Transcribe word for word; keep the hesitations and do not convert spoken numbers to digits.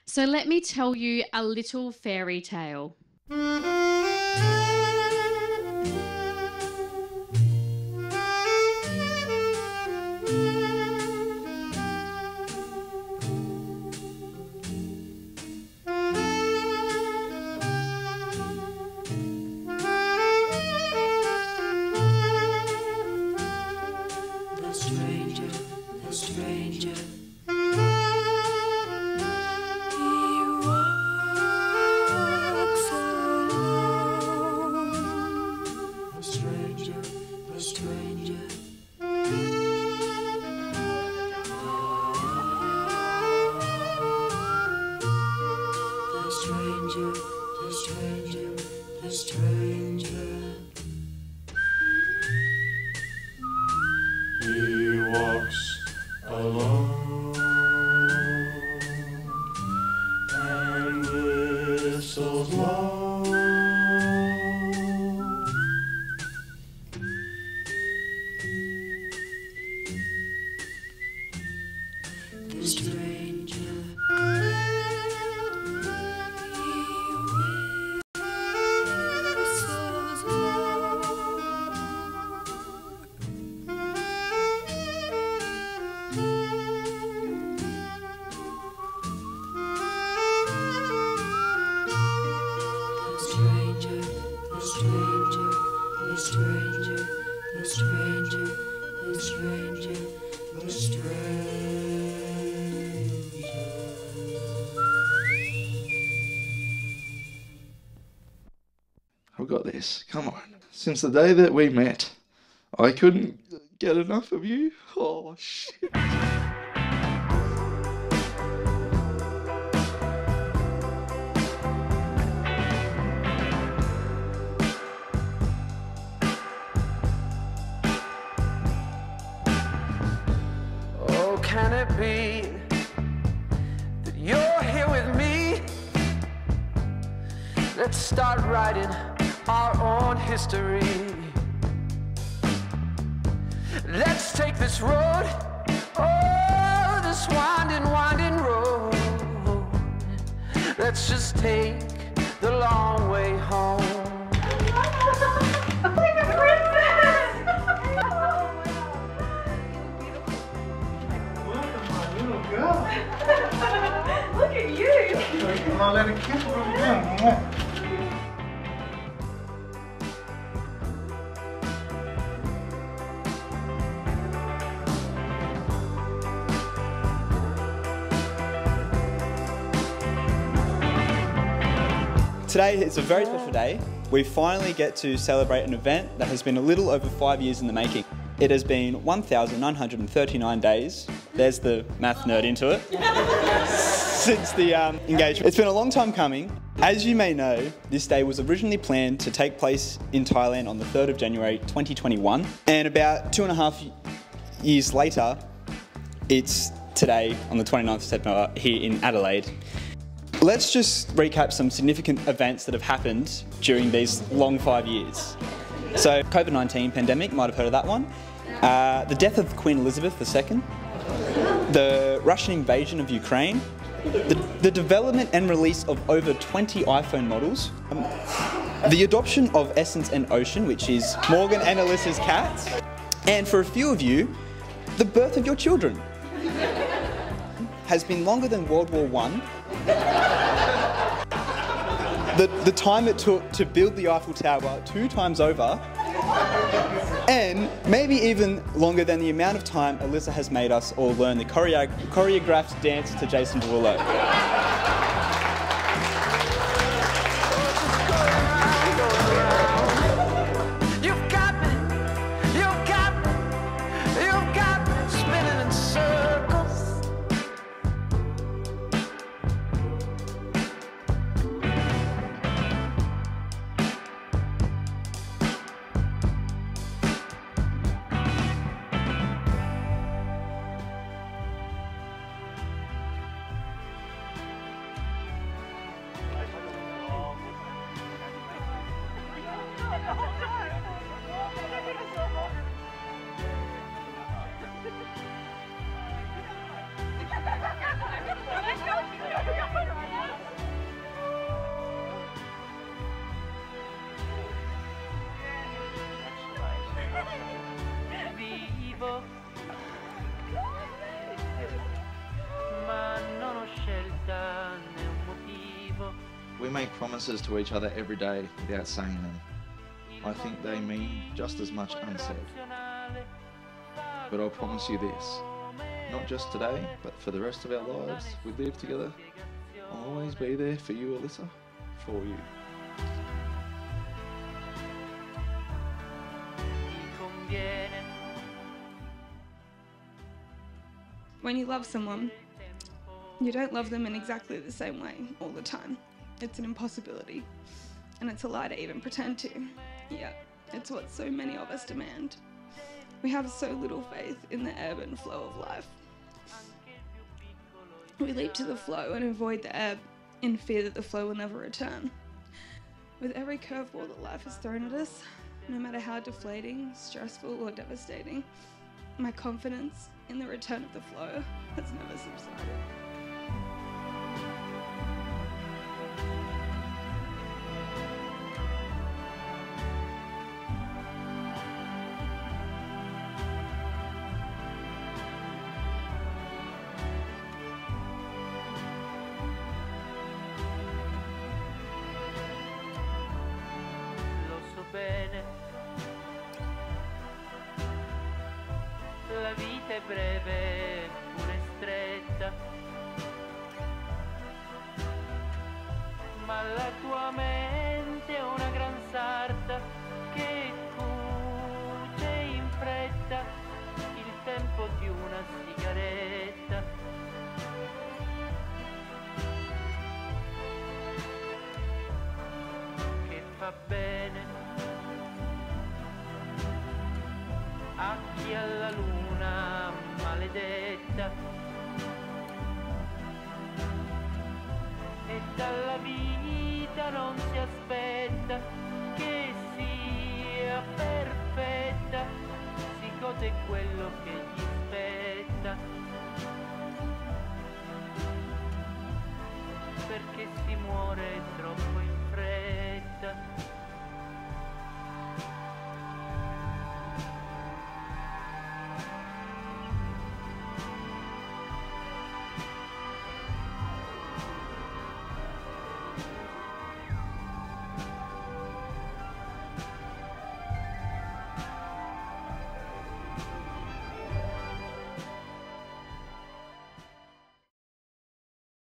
So let me tell you a little fairy tale. I've got this. Come on. Since the day that we met, I couldn't get enough of you. Oh, shit. Oh, can it be that you're here with me? Let's start writing our own history. Let's take this road, oh, this winding, winding road. Let's just take the long way home. Like a princess! Look at my little girl. Look at you! Can I let a kiss from again? Today is a very special day. We finally get to celebrate an event that has been a little over five years in the making. It has been one thousand nine hundred thirty-nine days. There's the math nerd into it. Since the um, engagement. It's been a long time coming. As you may know, this day was originally planned to take place in Thailand on the third of January twenty twenty-one. And about two and a half years later, it's today on the twenty-ninth of September here in Adelaide. Let's just recap some significant events that have happened during these long five years. So, COVID nineteen pandemic, might have heard of that one. Uh, the death of Queen Elizabeth the Second. The Russian invasion of Ukraine. The, the development and release of over twenty iPhone models. Um, the adoption of Essence and Ocean, which is Morgan and Alyssa's cats. And for a few of you, the birth of your children. Has been longer than World War One. The, the time it took to build the Eiffel Tower two times over, and maybe even longer than the amount of time Alyssa has made us all learn the choreo choreographed dance to Jason Derulo. make promises to each other every day without saying them. I think they mean just as much unsaid. But I'll promise you this, not just today, but for the rest of our lives we live together, I'll always be there for you, Alyssa, for you. When you love someone, you don't love them in exactly the same way all the time. It's an impossibility, and it's a lie to even pretend to. Yeah, it's what so many of us demand. We have so little faith in the ebb and flow of life. We leap to the flow and avoid the ebb in fear that the flow will never return. With every curveball that life has thrown at us, no matter how deflating, stressful, or devastating, my confidence in the return of the flow has never subsided. La vita è breve, pure stretta, ma la tua mente è una gran sarta che cuce in fretta il tempo di una sigaretta. Che fa bene a chi alla luna maledetta e dalla vita non si aspetta che sia perfetta, si gode quello che gli spetta, perché si muore troppo in fretta.